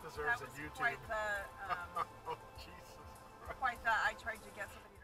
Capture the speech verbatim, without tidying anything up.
deserves that a was YouTube. Quite the, um, Oh, Jesus Christ. quite the, I tried to get somebody